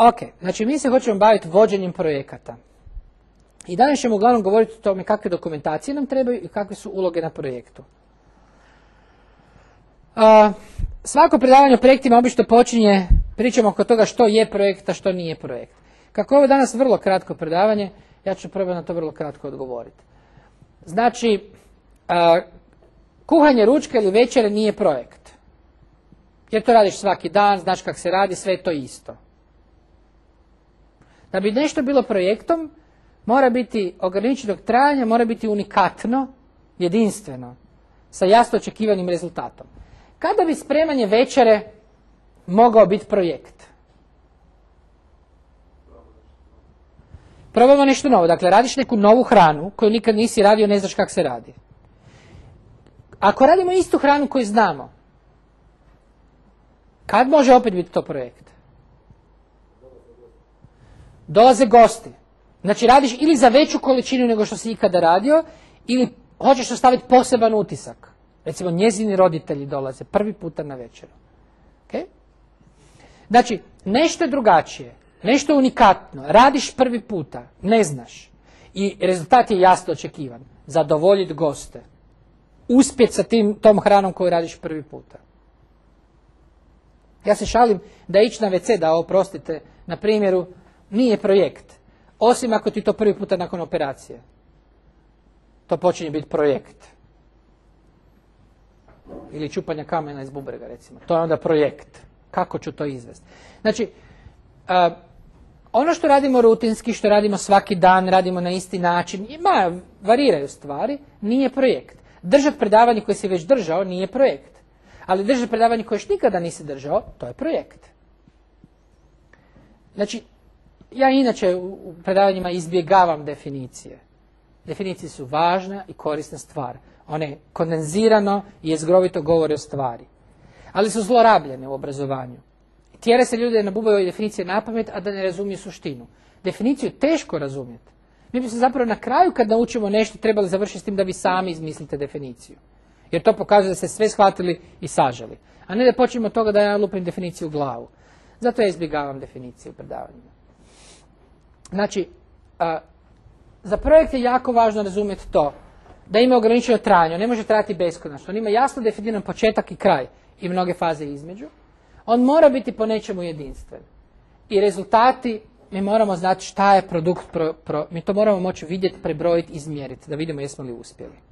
Ok, znači mi se hoćemo baviti vođenjem projekata. I danas ćemo uglavnom govoriti o tome kakve dokumentacije nam trebaju i kakve su uloge na projektu. Svako predavanje o projektima obično počinje, pričamo oko toga što je projekt, a što nije projekt. Kako je ovo danas vrlo kratko predavanje, ja ću probati na to vrlo kratko odgovoriti. Znači, kuhanje ručka ili večere nije projekt. Jer to radiš svaki dan, znaš kako se radi, sve je to isto. Da bi nešto bilo projektom, mora biti ograničenog trajanja, mora biti unikatno, jedinstveno, sa jasno očekivanim rezultatom. Kada bi spremanje večere mogao biti projekt? Probamo nešto novo. Dakle, radiš neku novu hranu koju nikad nisi radio, ne znaš kako se radi. Ako radimo istu hranu koju znamo, kad može opet biti to projekt? Dolaze gosti. Znači, radiš ili za veću količinu nego što si ikada radio, ili hoćeš ostaviti poseban utisak. Recimo, njezini roditelji dolaze prvi puta na večeru. Okay? Znači, nešto je drugačije, nešto je unikatno, radiš prvi puta, ne znaš. I rezultat je jasno očekivan. Zadovoljiti goste. Uspjeti sa tom hranom koju radiš prvi puta. Ja se šalim da ići na WC, da oprostite, na primjeru, nije projekt. Osim ako ti to prvi puta nakon operacije. To počinje biti projekt. Ili čupanja kamena iz bubrega, recimo. To je onda projekt. Kako ću to izvesti? Znači, ono što radimo rutinski, što radimo svaki dan, radimo na isti način, variraju stvari, nije projekt. Držati predavanje koje si već držao nije projekt. Ali držati predavanje koje još nikada nisi držao, to je projekt. Znači, ja inače u predavanjima izbjegavam definicije. Definicije su važna i korisna stvar. One kondenzirano i jezgrovito govore o stvari. Ali su zlorabljene u obrazovanju. Tjera se ljude na bubaju definicije napamet, a da ne razumiju suštinu. Definiciju je teško razumjeti. Mi bi se zapravo na kraju kad naučimo nešto trebali završiti s tim da vi sami izmislite definiciju. Jer to pokazuje da ste sve shvatili i saželi. A ne da počnemo od toga da ja lupim definiciju u glavu. Zato ja izbjegavam definiciju u predavanjima. Znači, za projekt je jako važno razumjeti to da ima ograničeno trajanje, ne može trajati beskonačno. On ima jasno definiran početak i kraj i mnoge faze između. On mora biti po nečemu jedinstven. I rezultati, mi moramo znati šta je produkt, mi to moramo moći vidjeti, prebrojiti, izmjeriti, da vidimo jesmo li uspjeli.